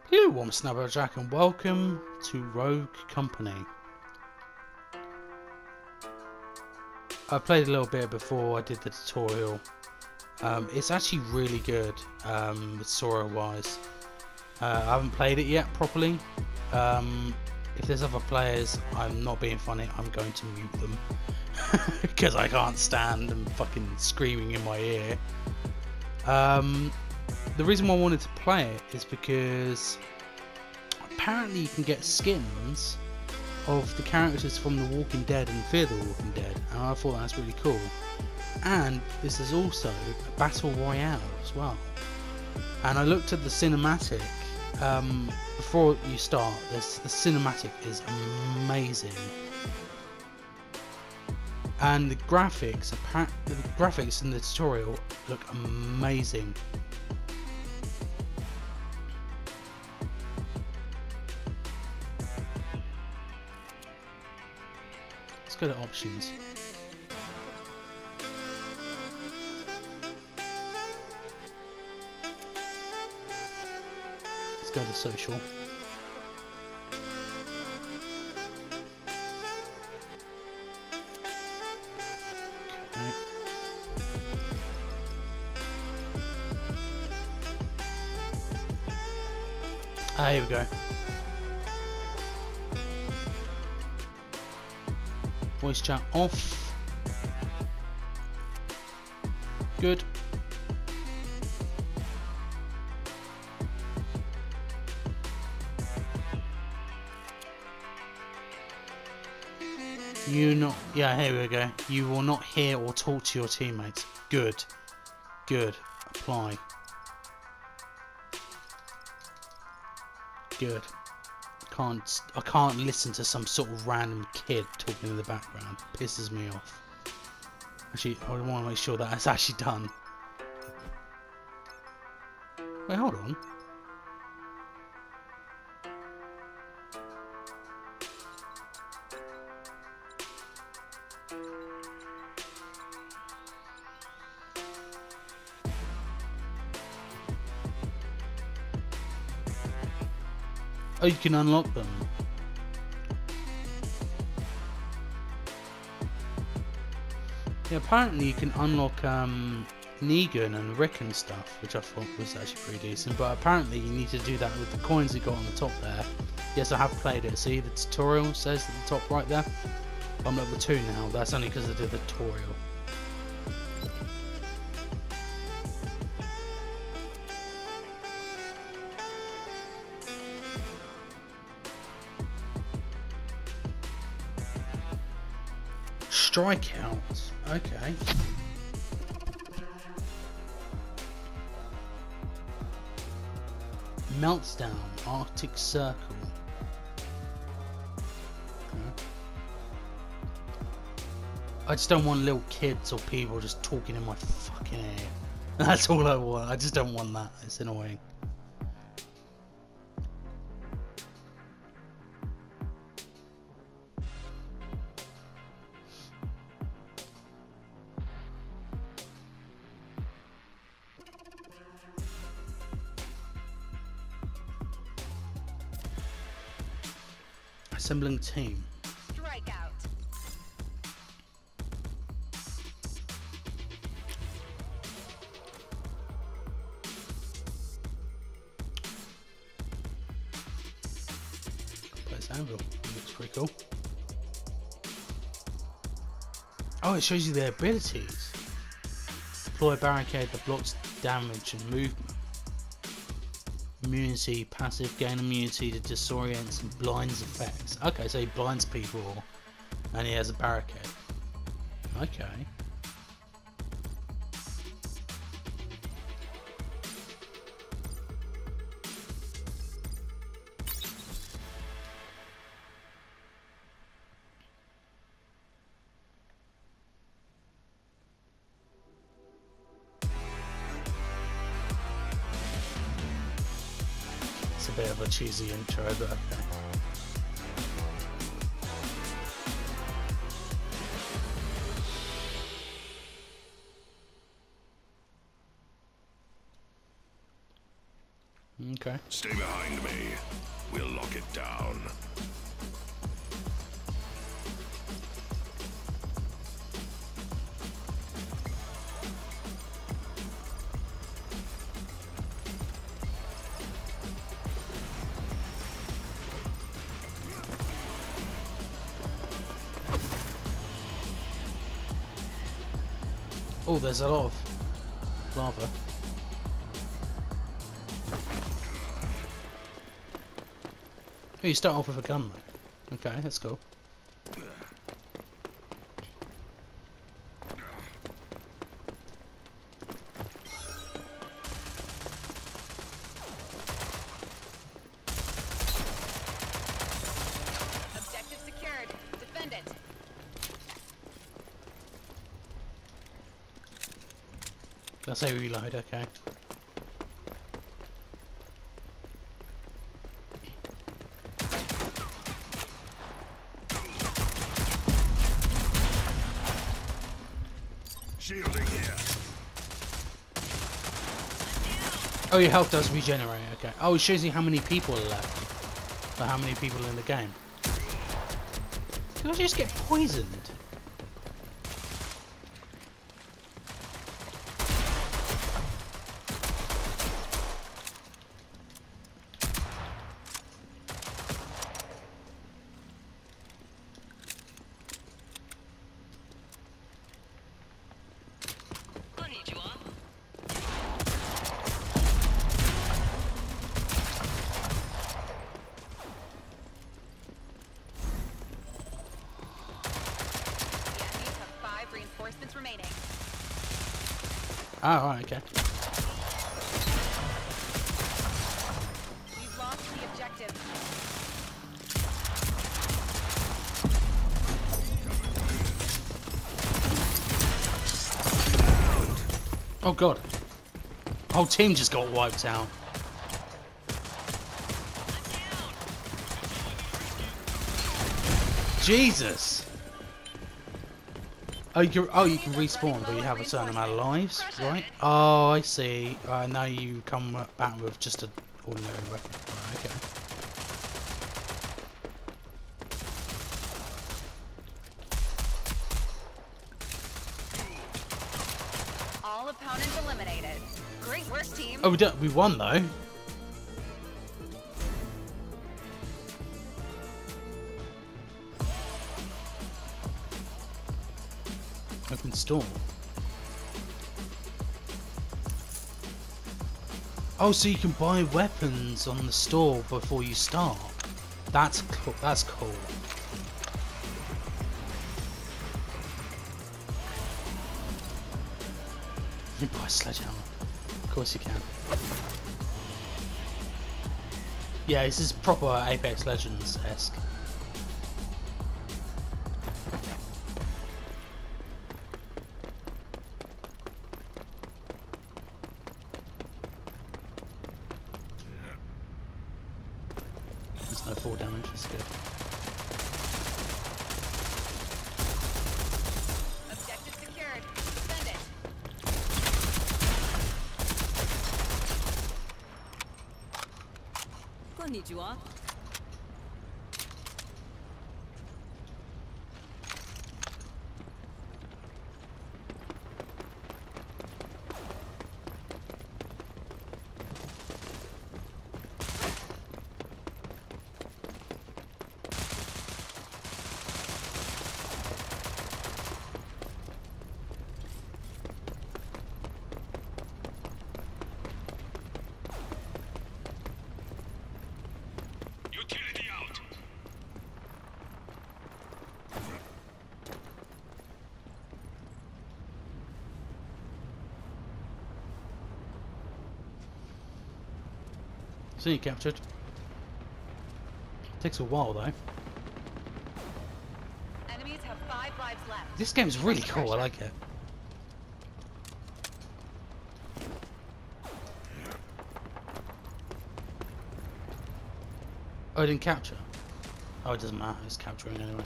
Hello, I'm Snapperjack and welcome to Rogue Company. I played a little bit before I did the tutorial. It's actually really good, Sora wise. I haven't played it yet properly. If there's other players, I'm not being funny, I'm going to mute them. Because I can't stand them fucking screaming in my ear. The reason why I wanted to play it is because apparently you can get skins of the characters from The Walking Dead and Fear the Walking Dead, and I thought that's really cool. And this is also a battle royale as well. And I looked at the cinematic before you start. The cinematic is amazing, and the graphics in the tutorial look amazing. Let's go to options. Let's go to social. Okay. Here we go. Voice chat off. Good. Yeah, here we go. You will not hear or talk to your teammates. Good. Good. Apply. Good. I can't listen to some sort of random kid talking in the background. Pisses me off. Actually, I want to make sure that that's actually done. Wait, hold on. Oh, you can unlock them. Yeah, apparently you can unlock Negan and Rick and stuff, which I thought was actually pretty decent. But apparently you need to do that with the coins you got on the top there. Yes, I have played it. See, the tutorial says at the top right there. I'm level 2 now. That's only because I did the tutorial. Strikeouts. Okay. Meltdown. Arctic Circle. Okay. I just don't want little kids or people just talking in my fucking ear. That's all I want. I just don't want that. It's annoying. Assembling team. Strikeout. Place anvil. Looks pretty cool. Oh, it shows you their abilities. Deploy a barricade that blocks damage and movement. Immunity, passive, gain immunity to disorients and blinds effects. Okay, so he blinds people and he has a barricade. Okay. It's a bit of a cheesy intro, but okay. Okay. Stay behind me. We'll lock it down. Oh, there's a lot of lava. Oh, you start off with a gun though. Okay, that's cool. Objective secured. Defend it. Let's say reload, okay. Shielding here. Oh, your health does regenerate, okay. Oh, it shows you how many people are left. Or how many people in the game. Did I just get poisoned? Reinforcements remaining. Oh, right, okay. We've lost the objective. Oh god. Whole team just got wiped out. Jesus. Oh, you can respawn, but you have a certain amount of lives, right? Oh, I see. Now you come back with just an ordinary weapon. Right, okay. All opponents eliminated. Great work, team. Oh, we won though. Open store. Oh, so you can buy weapons on the store before you start. That's cool. That's cool. You can buy a sledgehammer. Of course you can. Yeah, this is proper Apex Legends-esque. There's no fall damage, that's good. Objective secured. Defend it. Konnichiwa. Utility out. So you captured. Takes a while though. Enemies have 5 lives left. This game's really cool, I like it. Oh, I didn't capture. Oh, it doesn't matter, it's capturing anyway.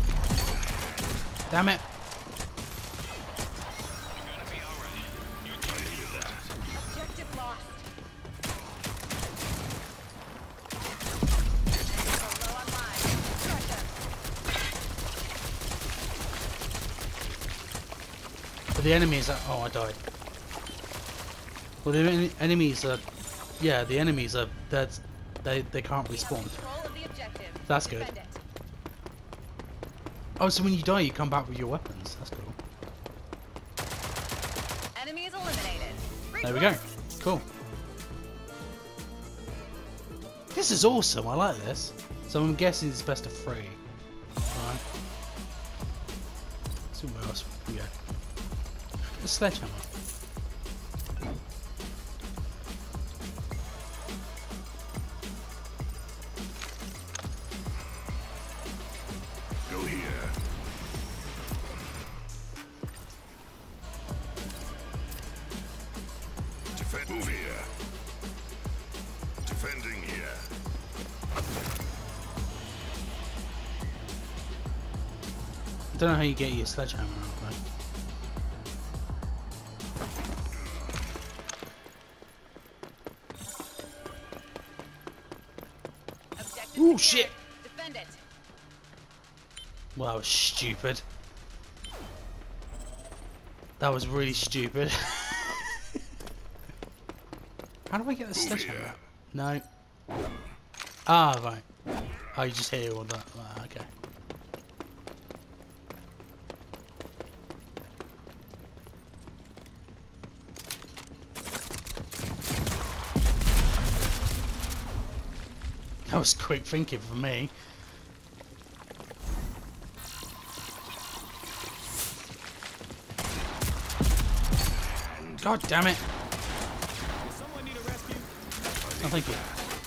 Damn it! But the enemies are... Oh, I died. Well, enemies are... Yeah, the enemies are... They can't respawn. Control of the objective. That's good. Defend it. Oh, so when you die, you come back with your weapons. That's cool. Enemies eliminated. There we go. Cool. This is awesome. I like this. So I'm guessing it's best of 3. Alright. See where else we go. The sledgehammer. Go here. Move here. Defending here. I don't know how you get your sledgehammer out, right? Objective Ooh, secured. shit. Defend it. Well, that was stupid. That was really stupid. How do I get the sledgehammer out? No. Ah, right. Oh, you just hit it with that. Ah, okay. That was quick thinking for me. God damn it. Someone need a rescue? Oh, thank you.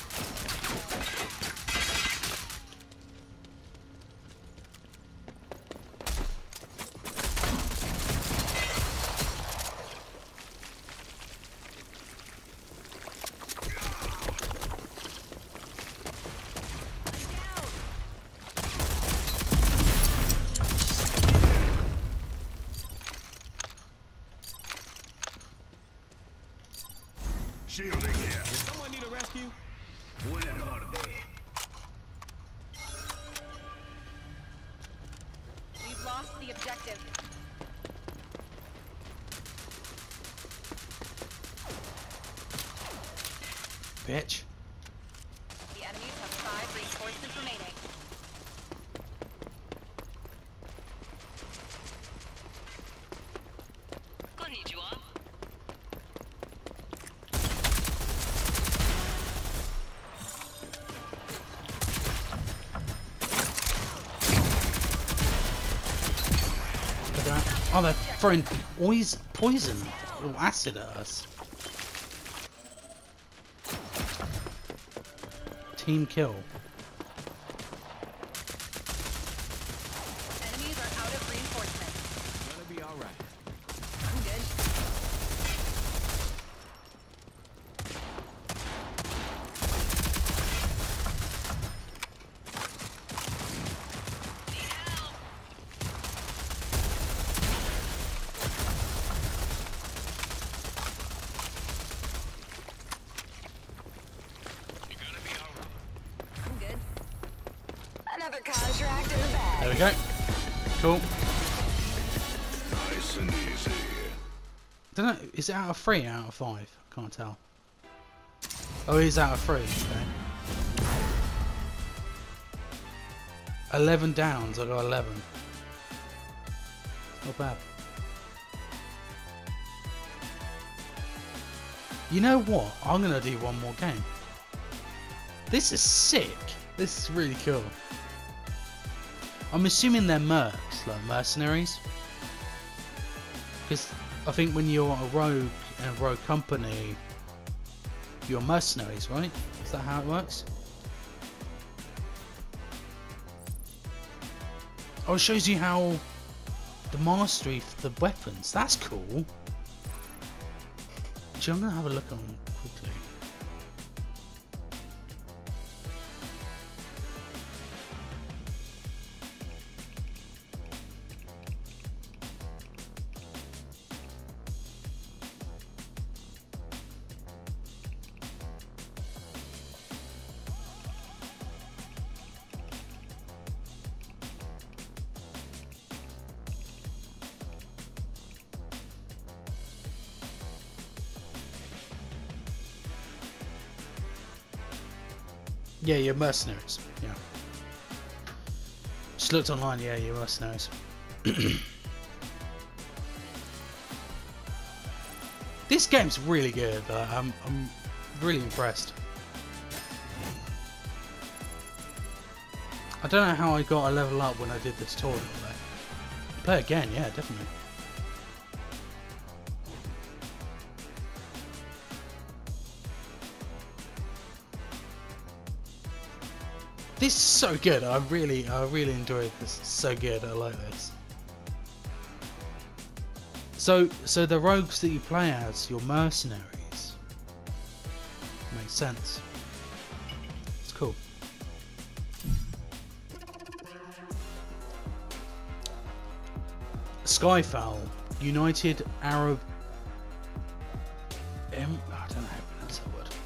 Shielding here. Someone need a rescue? Where are they? We've lost the objective. Bitch. The enemies have 5 reinforcements remaining. Konnichiwa. Oh, they're throwing poison or acid at us. Team kill. Enemies are out of reinforcements. Gonna be alright. I'm good. I'm good. Another contract in the bag. There we go. Cool. Nice and easy. Don't know. Is it out of 3? Out of 5? I can't tell. Oh, it is out of 3. Okay. 11 downs. I got 11. Not bad. You know what? I'm gonna do one more game. This is sick. This is really cool. I'm assuming they're mercs, like mercenaries. Because I think when you're a rogue in a rogue company, you're mercenaries, right? Is that how it works? Oh, it shows you how the mastery for the weapons. That's cool. Actually, I'm gonna have a look on them quickly. Yeah, you're mercenaries. Yeah. Just looked online. Yeah, you're mercenaries. This game's really good. I'm really impressed. I don't know how I got a level up when I did the tutorial, but play again, yeah, definitely. This is so good. I really enjoyed this. It's so good. I like this. So the rogues that you play as, your mercenaries. Makes sense. It's cool. Skyfall, United Arab. I don't know how to pronounce that word.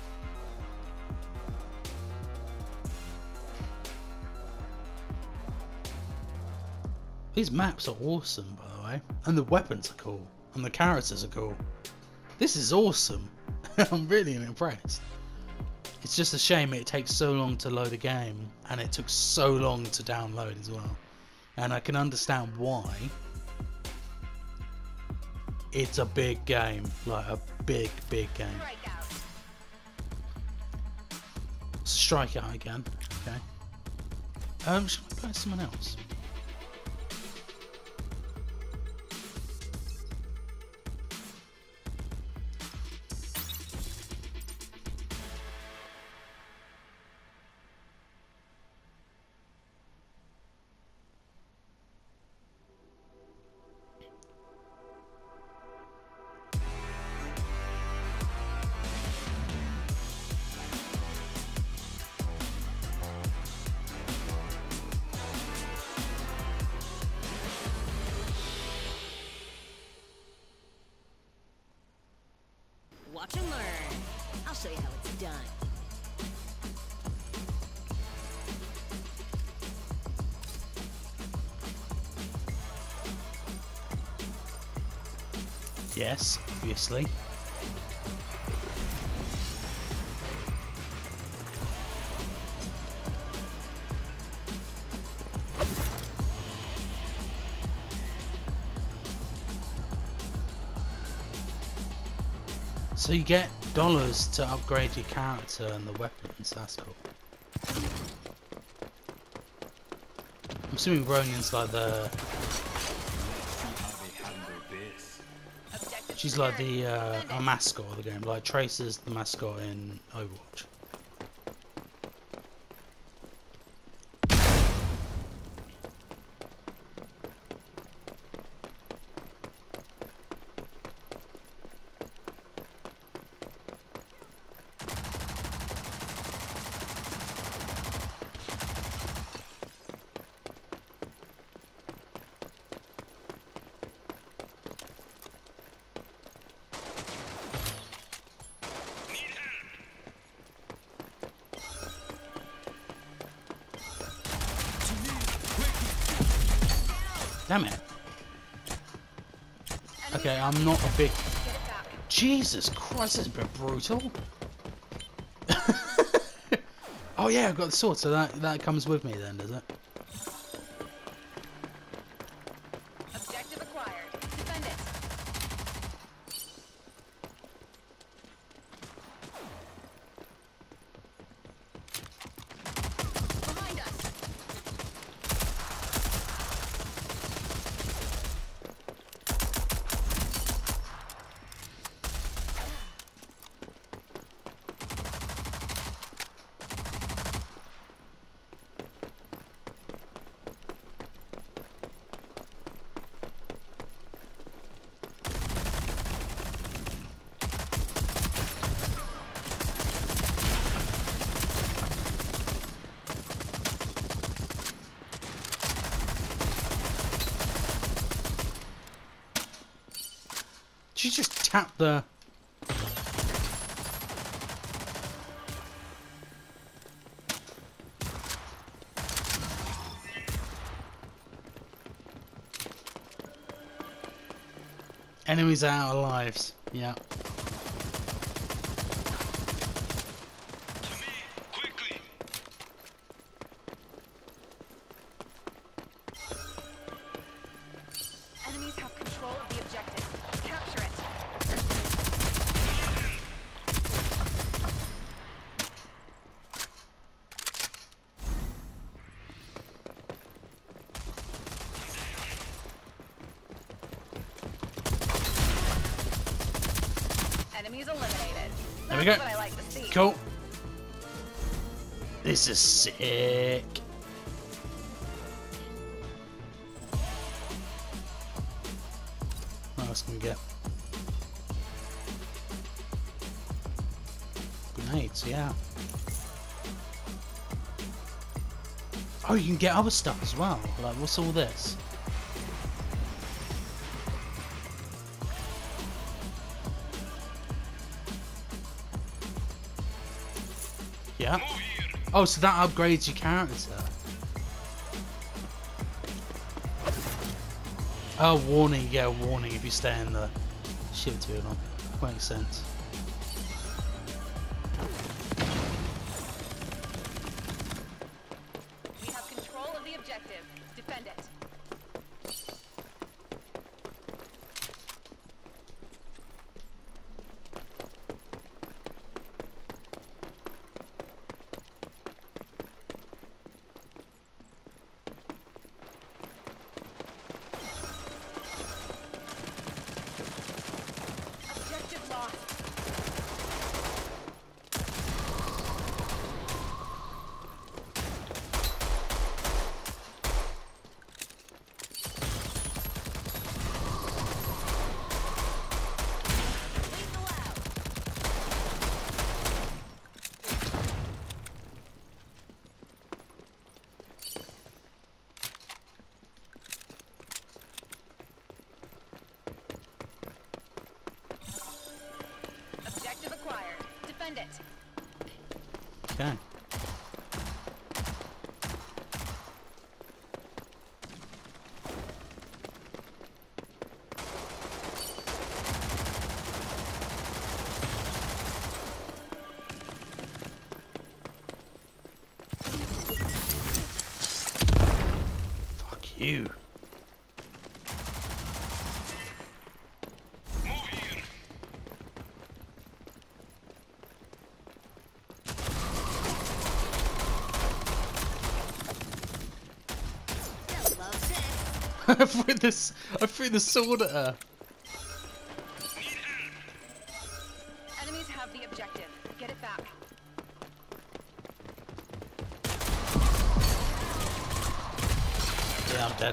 These maps are awesome, by the way, and the weapons are cool, and the characters are cool. This is awesome. I'm really impressed. It's just a shame it takes so long to load a game, and it took so long to download as well. And I can understand why. It's a big game, like a big game. Strikeout again. Okay. Should I play someone else? Watch and learn. I'll show you how it's done. Yes, obviously. So you get dollars to upgrade your character and the weapons, that's cool. I'm assuming Ronin's like the... She's like the a mascot of the game, like Tracer's the mascot in Overwatch. Damn it. Okay, I'm not a big... Jesus Christ, that's a bit brutal. Oh yeah, I've got the sword, so that comes with me then, does it? Objective acquired. Defend it. Behind us. Did you just tap the... Enemies are out of lives. Yeah. eliminated. There we That's go. what I like to see. Cool. This is sick. What else can we get? Grenades, yeah. Oh, you can get other stuff as well. Like, what's all this? Yeah. Oh, so that upgrades your character. Oh, warning. You get a warning if you stay in the ship too long. Makes sense. We have control of the objective. Defend it. Objective lost. Lethal out. Objective acquired. Defend it. Okay. Fuck you. They'll love this. I threw the sword at her. Enemies have the objective. Get it back. Yeah, I'm dead.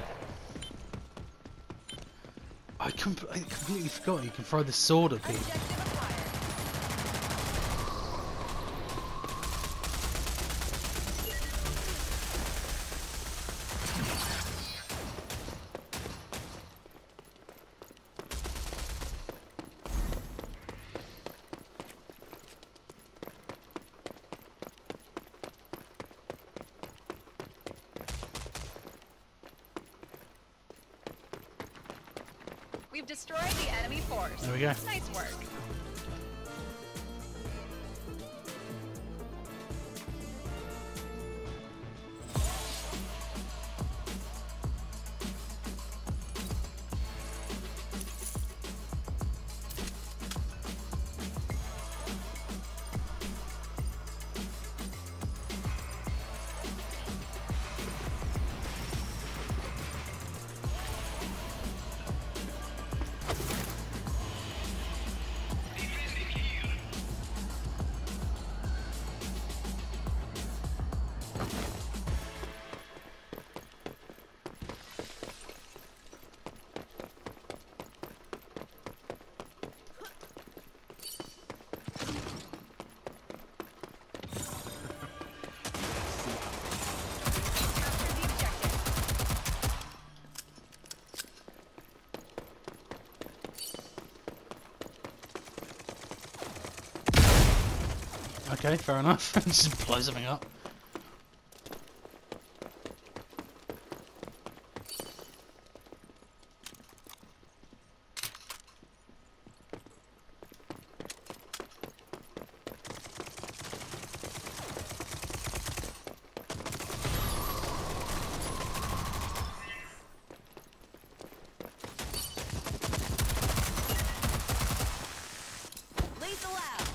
I completely forgot you can throw the sword at people. Objective acquired. We've destroyed the enemy force. There we go. Nice work. Capture the objective. Okay, fair enough. Just blow something up. Lethal out.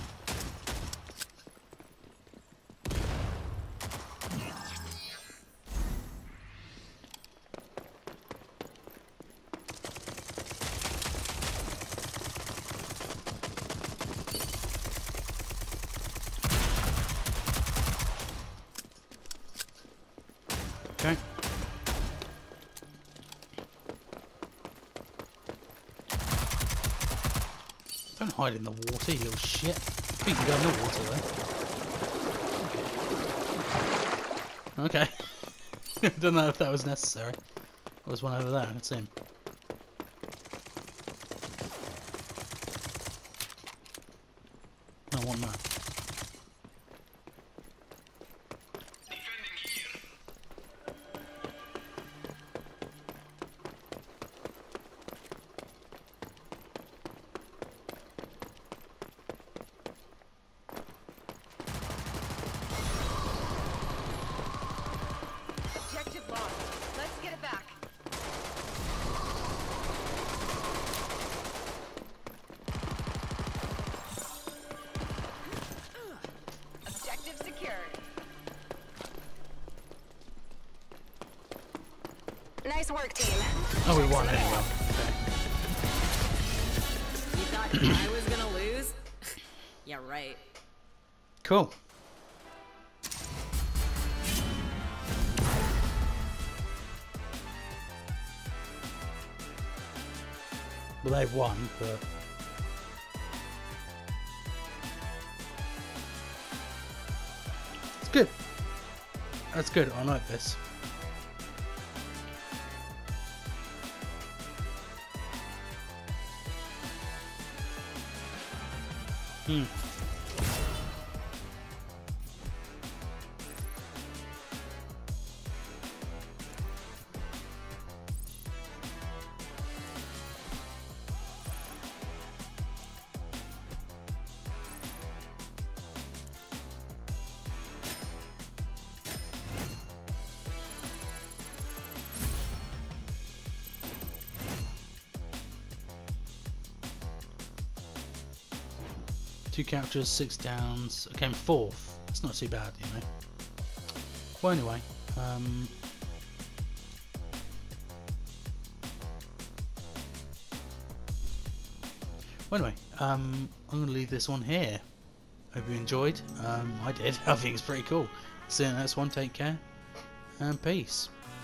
Don't hide in the water, you little shit. You can go in the water though. Okay. Don't know if that was necessary. There was one over there, I can see him. I want that. Objective lost. Let's get it back. Objective secured. Nice work, team. Oh, we won anyway. You thought I was gonna lose? Yeah, right. Cool. Well, they've won, but... It's good. That's good, I like this. Hmm. Two captures, 6 downs. I came 4th. It's not too bad, you know. Well, anyway, I'm going to leave this one here. Hope you enjoyed. I did. I think it's pretty cool. See you in the next one. Take care and peace.